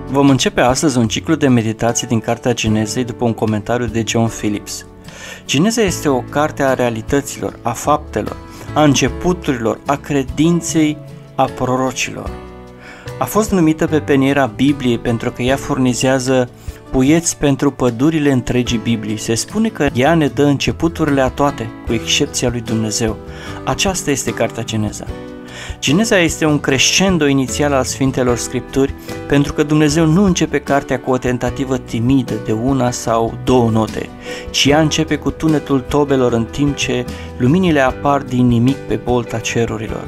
Vom începe astăzi un ciclu de meditații din Cartea Genezei după un comentariu de John Phillips. Geneza este o carte a realităților, a faptelor, a începuturilor, a credinței, a prorocilor. A fost numită pepeniera Bibliei pentru că ea furnizează puieți pentru pădurile întregii Biblii. Se spune că ea ne dă începuturile a toate, cu excepția lui Dumnezeu. Aceasta este Cartea Geneza. Geneza este un crescendo inițial al Sfintelor Scripturi, pentru că Dumnezeu nu începe cartea cu o tentativă timidă de una sau două note, ci ea începe cu tunetul tobelor în timp ce luminile apar din nimic pe bolta cerurilor.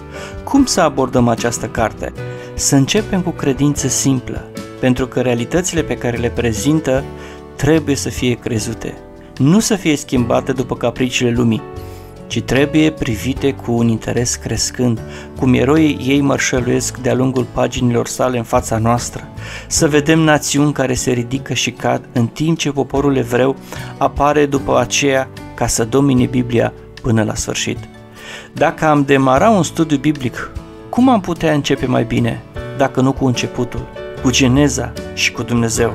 Cum să abordăm această carte? Să începem cu credință simplă, pentru că realitățile pe care le prezintă trebuie să fie crezute, nu să fie schimbate după capriciile lumii, ci trebuie privite cu un interes crescând, cum eroii ei mărșăluiesc de-a lungul paginilor sale în fața noastră, să vedem națiuni care se ridică și cad, în timp ce poporul evreu apare după aceea ca să domine Biblia până la sfârșit. Dacă am demara un studiu biblic, cum am putea începe mai bine, dacă nu cu începutul, cu Geneza și cu Dumnezeu?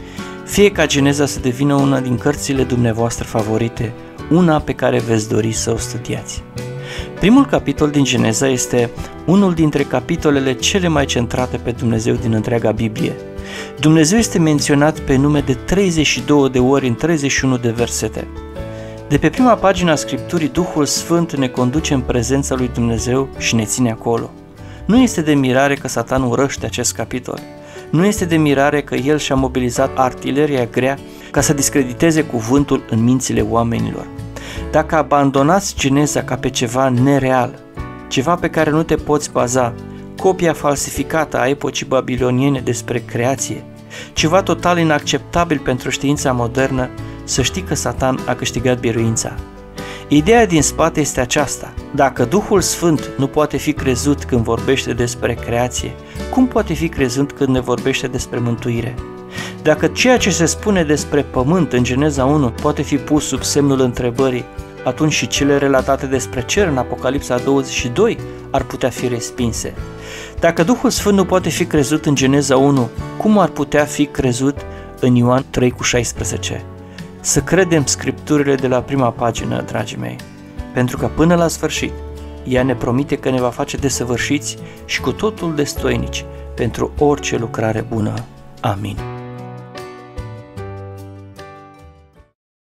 Fie ca Geneza să devină una din cărțile dumneavoastră favorite, una pe care veți dori să o studiați. Primul capitol din Geneza este unul dintre capitolele cele mai centrate pe Dumnezeu din întreaga Biblie. Dumnezeu este menționat pe nume de 32 de ori în 31 de versete. De pe prima pagină a Scripturii, Duhul Sfânt ne conduce în prezența lui Dumnezeu și ne ține acolo. Nu este de mirare că Satan urăște acest capitol. Nu este de mirare că el și-a mobilizat artileria grea ca să discrediteze cuvântul în mințile oamenilor. Dacă abandonați Geneza ca pe ceva nereal, ceva pe care nu te poți baza, copia falsificată a epocii babiloniene despre creație, ceva total inacceptabil pentru știința modernă, să știi că Satan a câștigat biruința. Ideea din spate este aceasta: dacă Duhul Sfânt nu poate fi crezut când vorbește despre creație, cum poate fi crezut când ne vorbește despre mântuire? Dacă ceea ce se spune despre pământ în Geneza 1 poate fi pus sub semnul întrebării, atunci și cele relatate despre cer în Apocalipsa 22 ar putea fi respinse. Dacă Duhul Sfânt nu poate fi crezut în Geneza 1, cum ar putea fi crezut în Ioan 3,16? Să credem Scripturile de la prima pagină, dragii mei, pentru că până la sfârșit ea ne promite că ne va face desăvârșiți și cu totul destoinici pentru orice lucrare bună. Amin.